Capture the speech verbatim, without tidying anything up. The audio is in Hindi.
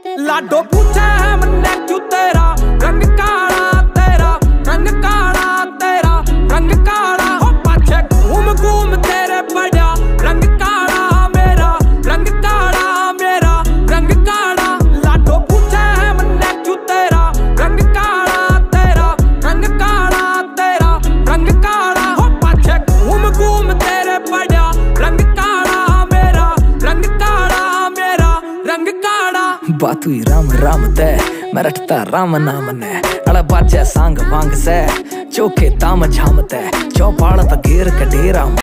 लाडो पूछे है मन्ने क्यों तेरा रंग काला, तेरा रंग काला, तेरा रंग काला। हो पाछे घूम घूम तेरे पड़ा रंग काला, मेरा रंग काला, मेरा रंग काला। लाडो पूछे है मन्ने क्यों तेरा रंग काला, तेरा रंग काला, तेरा रंग काला। हो पाछे घूम घूम तेरे पड़ा रंग काला, मेरा रंग काला, मेरा रंग काला। बात हुई राम राम दे मैं रटता राम नाम ने अड़ा बाजे सांग वांग से चौके ताम झाम ते चौपाल तक गिर के डेरा।